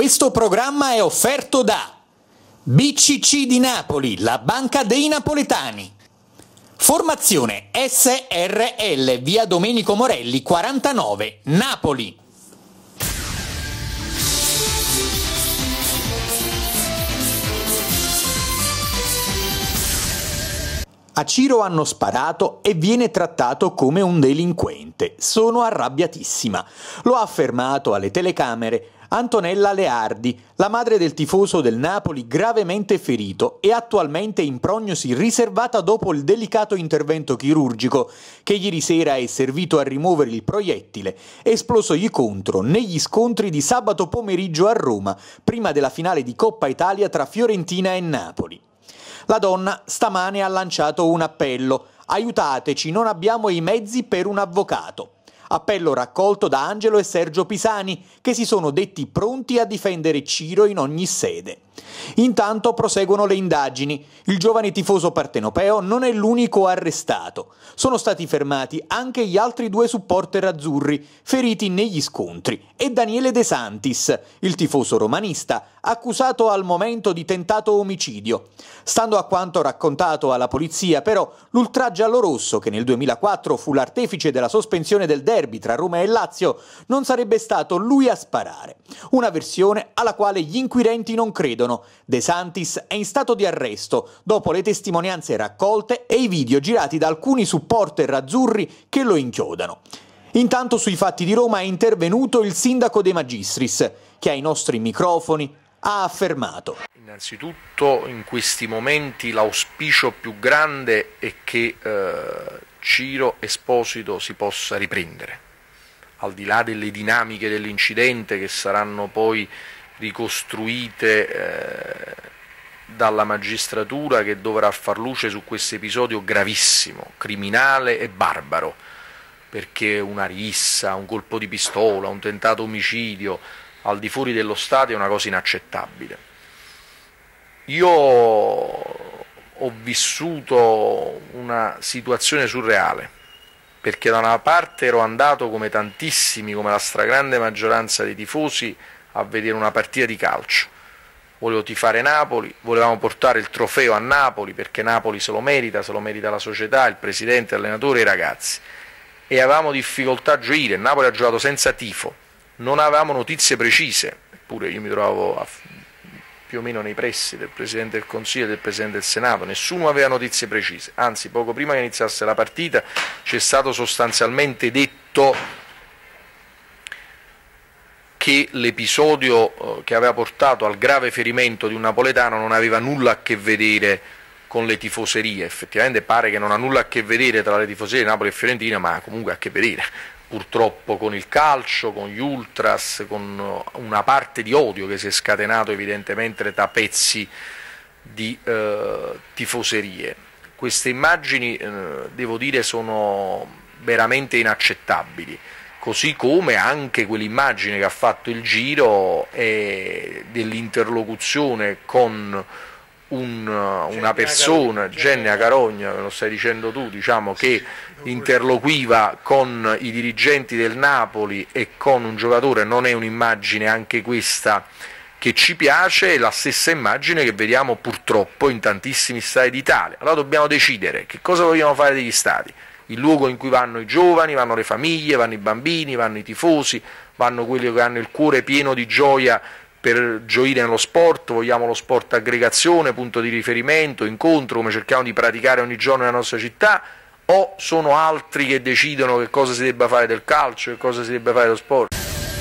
Questo programma è offerto da BCC di Napoli, la banca dei napoletani. Formazione SRL, via Domenico Morelli 49, Napoli. A Ciro hanno sparato e viene trattato come un delinquente. Sono arrabbiatissima. Lo ha affermato alle telecamere Antonella Leardi, la madre del tifoso del Napoli gravemente ferito e attualmente in prognosi riservata dopo il delicato intervento chirurgico che ieri sera è servito a rimuovere il proiettile esplosogli contro negli scontri di sabato pomeriggio a Roma, prima della finale di Coppa Italia tra Fiorentina e Napoli. La donna stamane ha lanciato un appello: aiutateci, non abbiamo i mezzi per un avvocato. Appello raccolto da Angelo e Sergio Pisani, che si sono detti pronti a difendere Ciro in ogni sede. Intanto proseguono le indagini. Il giovane tifoso partenopeo non è l'unico arrestato. Sono stati fermati anche gli altri 2 supporter azzurri feriti negli scontri e Daniele De Santis, il tifoso romanista, accusato al momento di tentato omicidio. Stando a quanto raccontato alla polizia, però, l'ultra giallorosso, che nel 2004 fu l'artefice della sospensione del derby tra Roma e Lazio, non sarebbe stato lui a sparare. Una versione alla quale gli inquirenti non credono. De Santis è in stato di arresto dopo le testimonianze raccolte e i video girati da alcuni supporter azzurri che lo inchiodano. Intanto sui fatti di Roma è intervenuto il sindaco De Magistris, che ai nostri microfoni ha affermato: innanzitutto in questi momenti l'auspicio più grande è che Ciro Esposito si possa riprendere, al di là delle dinamiche dell'incidente che saranno poi ricostruite dalla magistratura, che dovrà far luce su questo episodio gravissimo, criminale e barbaro, perché una rissa, un colpo di pistola, un tentato omicidio al di fuori dello stadio è una cosa inaccettabile. Io ho vissuto una situazione surreale, perché da una parte ero andato come tantissimi, come la stragrande maggioranza dei tifosi, a vedere una partita di calcio. Volevo tifare Napoli, volevamo portare il trofeo a Napoli, perché Napoli se lo merita la società, il presidente, l'allenatore e i ragazzi. E avevamo difficoltà a gioire, Napoli ha giocato senza tifo, non avevamo notizie precise, eppure io mi trovavo più o meno nei pressi del Presidente del Consiglio e del Presidente del Senato, nessuno aveva notizie precise, anzi poco prima che iniziasse la partita ci è stato sostanzialmente detto che l'episodio che aveva portato al grave ferimento di un napoletano non aveva nulla a che vedere con le tifoserie. Effettivamente pare che non ha nulla a che vedere tra le tifoserie di Napoli e Fiorentina, ma comunque ha a che vedere purtroppo con il calcio, con gli ultras, con una parte di odio che si è scatenato evidentemente tra pezzi di tifoserie. Queste immagini, devo dire, sono veramente inaccettabili, così come anche quell'immagine che ha fatto il giro dell'interlocuzione con una persona, Genia Carogna, lo stai dicendo tu, diciamo, che interloquiva con i dirigenti del Napoli e con un giocatore. Non è un'immagine anche questa che ci piace, è la stessa immagine che vediamo purtroppo in tantissimi stadi d'Italia. Allora dobbiamo decidere che cosa vogliamo fare degli stadi, il luogo in cui vanno i giovani, vanno le famiglie, vanno i bambini, vanno i tifosi, vanno quelli che hanno il cuore pieno di gioia per gioire nello sport. Vogliamo lo sport aggregazione, punto di riferimento, incontro, come cerchiamo di praticare ogni giorno nella nostra città, o sono altri che decidono che cosa si debba fare del calcio, che cosa si debba fare dello sport?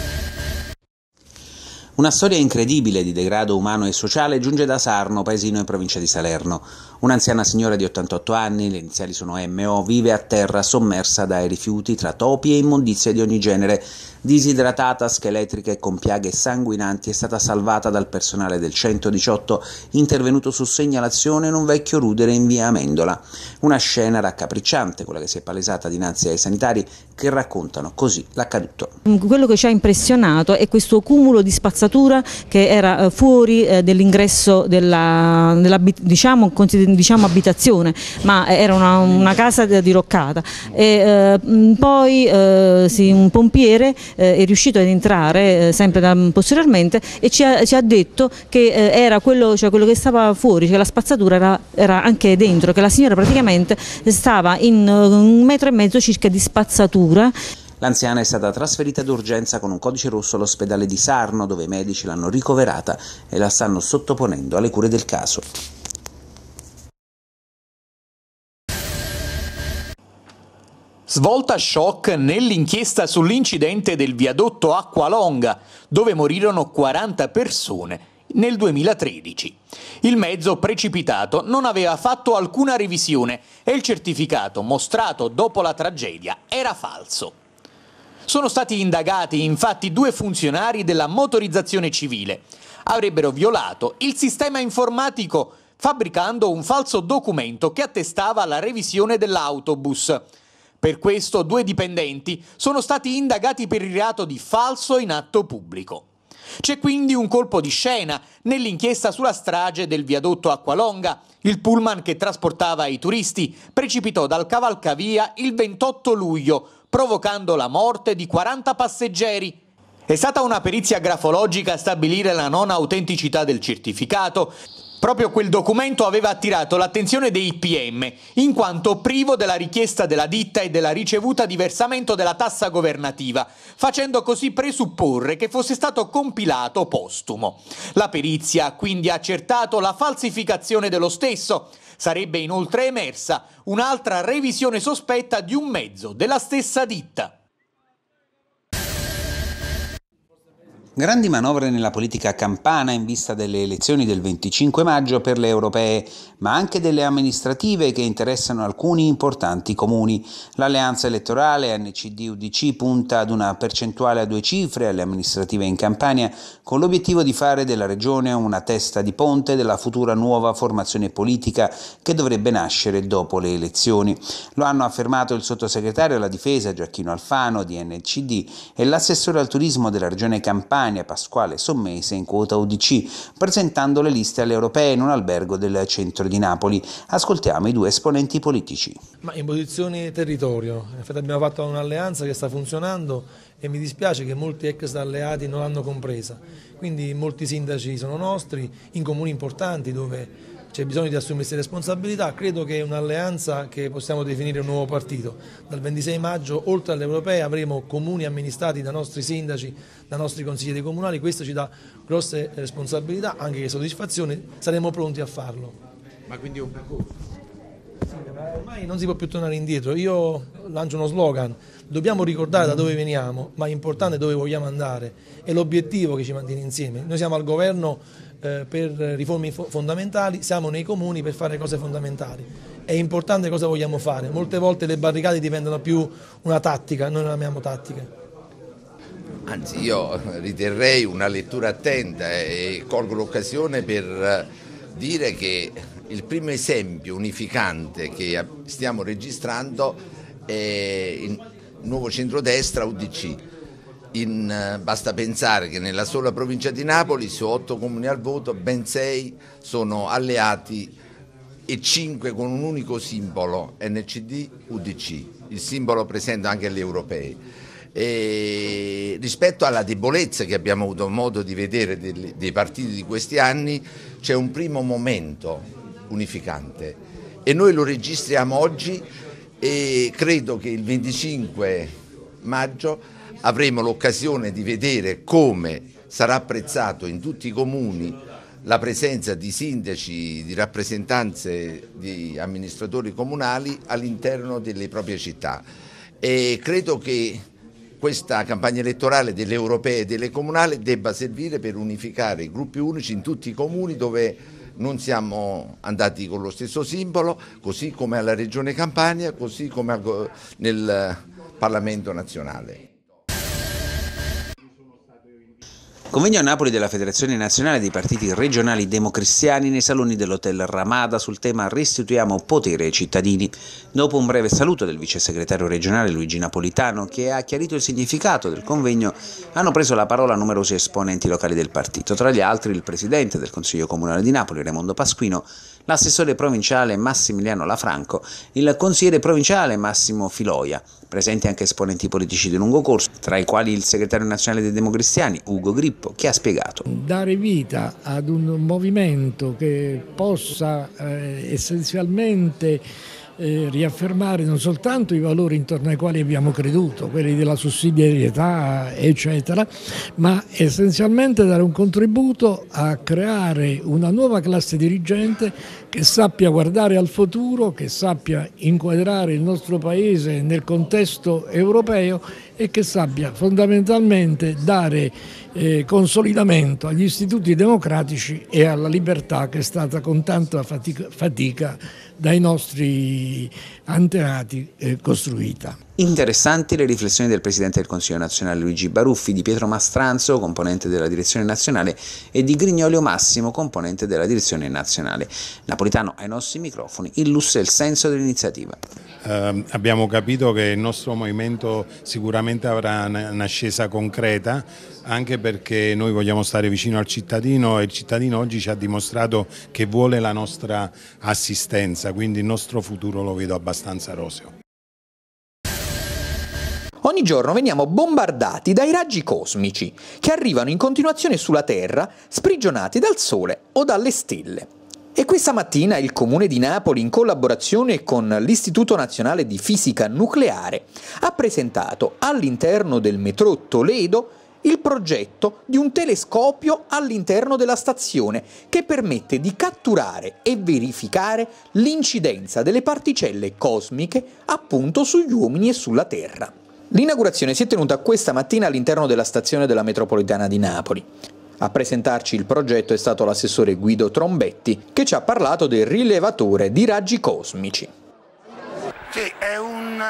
Una storia incredibile di degrado umano e sociale giunge da Sarno, paesino in provincia di Salerno. Un'anziana signora di 88 anni, le iniziali sono MO, vive a terra sommersa dai rifiuti tra topi e immondizie di ogni genere. Disidratata, scheletrica e con piaghe sanguinanti, è stata salvata dal personale del 118 intervenuto su segnalazione in un vecchio rudere in via Amendola. Una scena raccapricciante, quella che si è palesata dinanzi ai sanitari, che raccontano così l'accaduto. Quello che ci ha impressionato è questo cumulo di spazzatura che era fuori dell'ingresso diciamo diciamo abitazione, ma era una casa diroccata. Poi un pompiere è riuscito ad entrare sempre posteriormente e ci ha detto che era quello che stava fuori, che la spazzatura era anche dentro, che la signora praticamente stava in 1,5 metri circa di spazzatura. L'anziana è stata trasferita d'urgenza con un codice rosso all'ospedale di Sarno, dove i medici l'hanno ricoverata e la stanno sottoponendo alle cure del caso. Svolta shock nell'inchiesta sull'incidente del viadotto Acqualonga, dove morirono 40 persone nel 2013. Il mezzo precipitato non aveva fatto alcuna revisione e il certificato mostrato dopo la tragedia era falso. Sono stati indagati infatti 2 funzionari della motorizzazione civile. Avrebbero violato il sistema informatico fabbricando un falso documento che attestava la revisione dell'autobus. Per questo 2 dipendenti sono stati indagati per il reato di falso in atto pubblico. C'è quindi un colpo di scena nell'inchiesta sulla strage del viadotto Acqualonga. Il pullman che trasportava i turisti precipitò dal cavalcavia il 28 luglio, provocando la morte di 40 passeggeri. È stata una perizia grafologica a stabilire la non autenticità del certificato. Proprio quel documento aveva attirato l'attenzione dei PM, in quanto privo della richiesta della ditta e della ricevuta di versamento della tassa governativa, facendo così presupporre che fosse stato compilato postumo. La perizia ha quindi accertato la falsificazione dello stesso. Sarebbe inoltre emersa un'altra revisione sospetta di un mezzo della stessa ditta. Grandi manovre nella politica campana in vista delle elezioni del 25 maggio per le europee, ma anche delle amministrative che interessano alcuni importanti comuni. L'alleanza elettorale NCD-UDC punta ad una percentuale a 2 cifre alle amministrative in Campania, con l'obiettivo di fare della regione una testa di ponte della futura nuova formazione politica che dovrebbe nascere dopo le elezioni. Lo hanno affermato il sottosegretario alla difesa Giacchino Alfano di NCD e l'assessore al turismo della regione Campania Pasquale Sommese in quota UDC, presentando le liste alle europee in un albergo del centro di Napoli. Ascoltiamo i 2 esponenti politici. Ma in posizione territorio, infatti abbiamo fatto un'alleanza che sta funzionando e mi dispiace che molti ex alleati non l'hanno compresa, quindi molti sindaci sono nostri, in comuni importanti dove c'è bisogno di assumersi responsabilità. Credo che è un'alleanza che possiamo definire un nuovo partito. Dal 26 maggio, oltre alle europee, avremo comuni amministrati da nostri sindaci, da nostri consiglieri comunali. Questo ci dà grosse responsabilità, anche che soddisfazione, saremo pronti a farlo. Ma quindi è un percorso? Sì, ormai non si può più tornare indietro. Io lancio uno slogan: dobbiamo ricordare da dove veniamo, ma è importante dove vogliamo andare. È l'obiettivo che ci mantiene insieme. Noi siamo al governo per riforme fondamentali, siamo nei comuni per fare cose fondamentali. È importante cosa vogliamo fare. Molte volte le barricate diventano più una tattica, noi non amiamo tattiche. Anzi, io riterrei una lettura attenta e colgo l'occasione per dire che il primo esempio unificante che stiamo registrando è il nuovo centrodestra UDC. Basta pensare che nella sola provincia di Napoli, su 8 comuni al voto, ben 6 sono alleati e 5 con un unico simbolo, NCD-UDC, il simbolo presente anche agli europei. E rispetto alla debolezza che abbiamo avuto modo di vedere dei partiti di questi anni, c'è un primo momento unificante e noi lo registriamo oggi e credo che il 25 maggio avremo l'occasione di vedere come sarà apprezzato in tutti i comuni la presenza di sindaci, di rappresentanze di amministratori comunali all'interno delle proprie città. E credo che questa campagna elettorale delle europee e delle comunali debba servire per unificare i gruppi unici in tutti i comuni dove non siamo andati con lo stesso simbolo, così come alla Regione Campania, così come nel Parlamento nazionale. Convegno a Napoli della Federazione Nazionale dei Partiti Regionali Democristiani nei saloni dell'Hotel Ramada sul tema Restituiamo potere ai cittadini. Dopo un breve saluto del vice segretario regionale Luigi Napolitano, che ha chiarito il significato del convegno, hanno preso la parola numerosi esponenti locali del partito, tra gli altri il presidente del Consiglio Comunale di Napoli, Raimondo Pasquino, l'assessore provinciale Massimiliano Lafranco, il consigliere provinciale Massimo Filoia. Presenti anche esponenti politici di lungo corso, tra i quali il segretario nazionale dei Democristiani, Ugo Grippo, che ha spiegato. Dare vita ad un movimento che possa essenzialmente riaffermare non soltanto i valori intorno ai quali abbiamo creduto, quelli della sussidiarietà eccetera, ma essenzialmente dare un contributo a creare una nuova classe dirigente che sappia guardare al futuro, che sappia inquadrare il nostro Paese nel contesto europeo e che sappia fondamentalmente dare consolidamento agli istituti democratici e alla libertà che è stata con tanta fatica dai nostri antenati costruita. Interessanti le riflessioni del Presidente del Consiglio nazionale Luigi Baruffi, di Pietro Mastranzo, componente della direzione nazionale, e di Grignolio Massimo, componente della direzione nazionale. Napolitano ai nostri microfoni illustra il senso dell'iniziativa. Abbiamo capito che il nostro movimento sicuramente avrà un'ascesa concreta, anche perché noi vogliamo stare vicino al cittadino e il cittadino oggi ci ha dimostrato che vuole la nostra assistenza, quindi il nostro futuro lo vedo abbastanza roseo. Ogni giorno veniamo bombardati dai raggi cosmici che arrivano in continuazione sulla Terra, sprigionati dal Sole o dalle stelle. E questa mattina il Comune di Napoli, in collaborazione con l'Istituto Nazionale di Fisica Nucleare, ha presentato all'interno del metro Toledo il progetto di un telescopio all'interno della stazione che permette di catturare e verificare l'incidenza delle particelle cosmiche appunto sugli uomini e sulla Terra. L'inaugurazione si è tenuta questa mattina all'interno della stazione della metropolitana di Napoli. A presentarci il progetto è stato l'assessore Guido Trombetti, che ci ha parlato del rilevatore di raggi cosmici. Sì, è un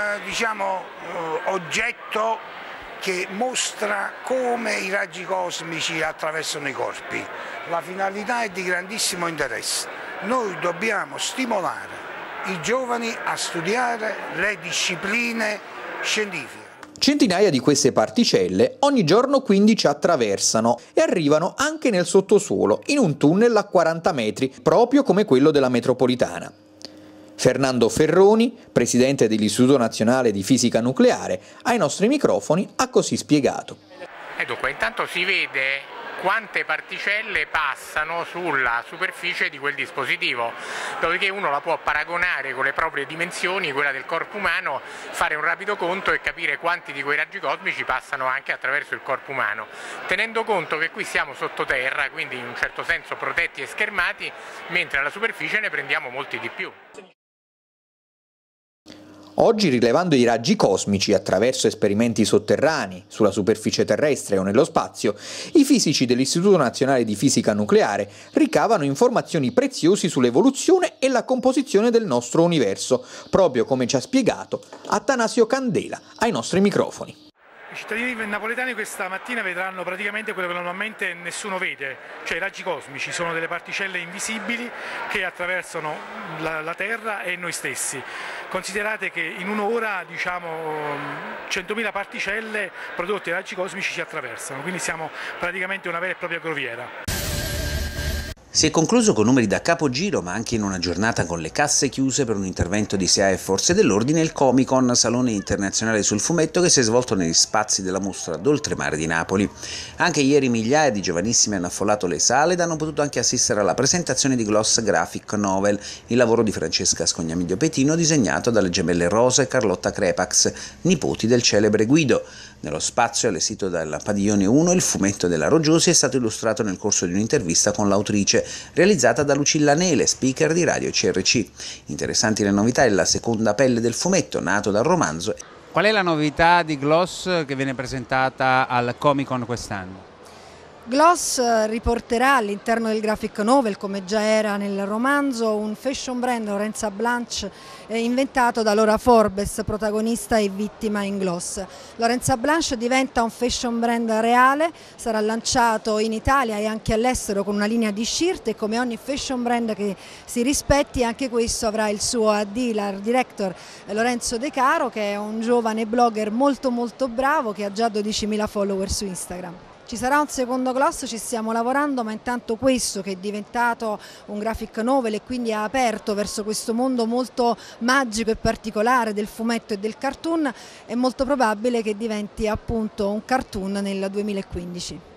oggetto che mostra come i raggi cosmici attraversano i corpi. La finalità è di grandissimo interesse. Noi dobbiamo stimolare i giovani a studiare le discipline scientifiche. Centinaia di queste particelle ogni giorno quindi ci attraversano e arrivano anche nel sottosuolo, in un tunnel a 40 metri, proprio come quello della metropolitana. Fernando Ferroni, presidente dell'Istituto Nazionale di Fisica Nucleare, ai nostri microfoni ha così spiegato. E dunque, intanto si vede quante particelle passano sulla superficie di quel dispositivo, dopodiché uno la può paragonare con le proprie dimensioni, quella del corpo umano, fare un rapido conto e capire quanti di quei raggi cosmici passano anche attraverso il corpo umano, tenendo conto che qui siamo sottoterra, quindi in un certo senso protetti e schermati, mentre alla superficie ne prendiamo molti di più. Oggi, rilevando i raggi cosmici attraverso esperimenti sotterranei, sulla superficie terrestre o nello spazio, i fisici dell'Istituto Nazionale di Fisica Nucleare ricavano informazioni preziose sull'evoluzione e la composizione del nostro universo, proprio come ci ha spiegato Attanasio Candela ai nostri microfoni. I cittadini napoletani questa mattina vedranno praticamente quello che normalmente nessuno vede, cioè i raggi cosmici sono delle particelle invisibili che attraversano la Terra e noi stessi. Considerate che in un'ora 100.000 particelle prodotte da raggi cosmici ci attraversano, quindi siamo praticamente una vera e propria groviera. Si è concluso con numeri da capogiro, ma anche in una giornata con le casse chiuse per un intervento di SIAE e Forze dell'Ordine, il Comic-Con, Salone Internazionale sul Fumetto, che si è svolto negli spazi della mostra d'Oltremare di Napoli. Anche ieri migliaia di giovanissimi hanno affollato le sale ed hanno potuto anche assistere alla presentazione di Gloss Graphic Novel, il lavoro di Francesca Scognamiglio Petino, disegnato dalle gemelle Rosa e Carlotta Crepax, nipoti del celebre Guido. Nello spazio allestito dal Padiglione 1 il fumetto della Roggiosi è stato illustrato nel corso di un'intervista con l'autrice, realizzata da Lucilla Nele, speaker di Radio CRC. Interessanti le novità e la seconda pelle del fumetto, nato dal romanzo. Qual è la novità di Gloss che viene presentata al Comic-Con quest'anno? Gloss riporterà all'interno del graphic novel, come già era nel romanzo, un fashion brand, Lorenza Blanche, inventato da Laura Forbes, protagonista e vittima in Gloss. Lorenza Blanche diventa un fashion brand reale, sarà lanciato in Italia e anche all'estero con una linea di shirt, e come ogni fashion brand che si rispetti, anche questo avrà il suo AD, l'art director Lorenzo De Caro, che è un giovane blogger molto bravo che ha già 12.000 follower su Instagram. Ci sarà un secondo gloss, ci stiamo lavorando, ma intanto questo, che è diventato un graphic novel e quindi ha aperto verso questo mondo molto magico e particolare del fumetto e del cartoon, è molto probabile che diventi appunto un cartoon nel 2015.